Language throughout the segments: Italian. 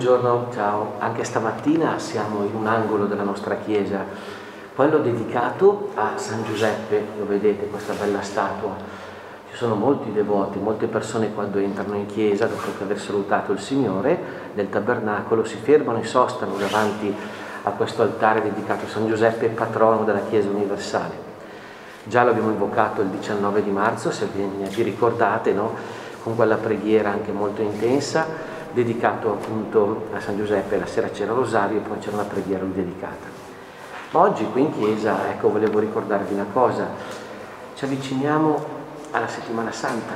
Buongiorno, ciao. Anche stamattina siamo in un angolo della nostra chiesa, quello dedicato a San Giuseppe. Lo vedete, questa bella statua. Ci sono molti devoti, molte persone quando entrano in chiesa, dopo aver salutato il Signore del tabernacolo, si fermano e sostano davanti a questo altare dedicato a San Giuseppe, patrono della Chiesa universale. Già l'abbiamo invocato il 19 di marzo, se vi ricordate, no? Con quella preghiera anche molto intensa, dedicato appunto a San Giuseppe. La sera c'era il rosario e poi c'era una preghiera dedicata. Ma oggi qui in chiesa, ecco, volevo ricordarvi una cosa: ci avviciniamo alla Settimana Santa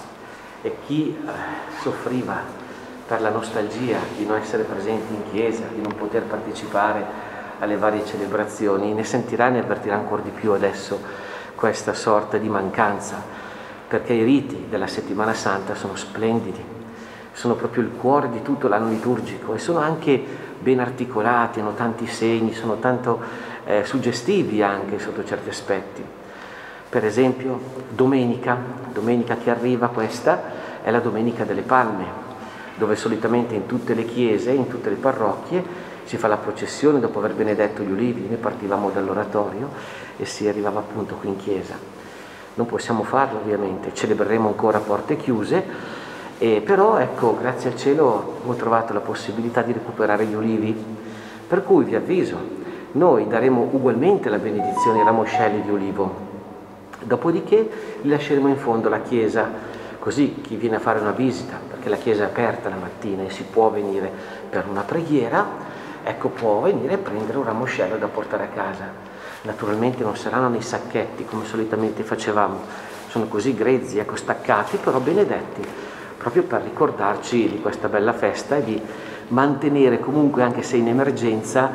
e chi soffriva per la nostalgia di non essere presenti in chiesa, di non poter partecipare alle varie celebrazioni, ne sentirà e ne avvertirà ancora di più adesso questa sorta di mancanza, perché i riti della Settimana Santa sono splendidi, sono proprio il cuore di tutto l'anno liturgico e sono anche ben articolati, hanno tanti segni, sono tanto suggestivi anche sotto certi aspetti. Per esempio, domenica che arriva, questa è la Domenica delle Palme, dove solitamente in tutte le chiese, in tutte le parrocchie, si fa la processione dopo aver benedetto gli ulivi. Noi partivamo dall'oratorio e si arrivava appunto qui in chiesa. Non possiamo farlo ovviamente, celebreremo ancora a porte chiuse, però ecco, grazie al cielo ho trovato la possibilità di recuperare gli ulivi, per cui vi avviso, noi daremo ugualmente la benedizione ai ramoscelli di ulivo, dopodiché li lasceremo in fondo alla chiesa, così chi viene a fare una visita, perché la chiesa è aperta la mattina e si può venire per una preghiera, ecco, può venire a prendere un ramoscello da portare a casa. Naturalmente non saranno nei sacchetti come solitamente facevamo, sono così grezzi, ecco, staccati, però benedetti, proprio per ricordarci di questa bella festa e di mantenere comunque, anche se in emergenza,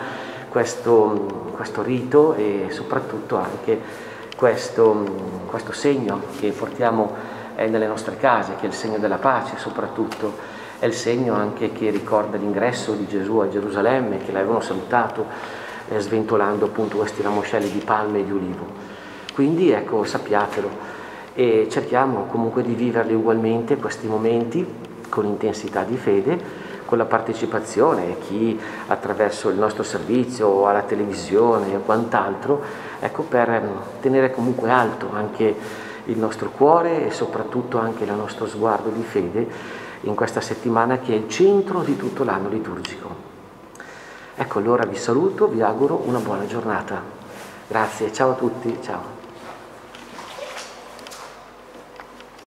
questo rito e soprattutto anche questo segno che portiamo nelle nostre case, che è il segno della pace soprattutto, è il segno anche che ricorda l'ingresso di Gesù a Gerusalemme, che l'avevano salutato sventolando appunto questi ramoscelli di palme e di ulivo. Quindi ecco, sappiatelo. E cerchiamo comunque di viverli ugualmente questi momenti con intensità di fede, con la partecipazione, chi attraverso il nostro servizio o alla televisione o quant'altro, ecco, per tenere comunque alto anche il nostro cuore e soprattutto anche il nostro sguardo di fede in questa settimana che è il centro di tutto l'anno liturgico. Ecco, allora vi saluto, vi auguro una buona giornata. Grazie, ciao a tutti, ciao.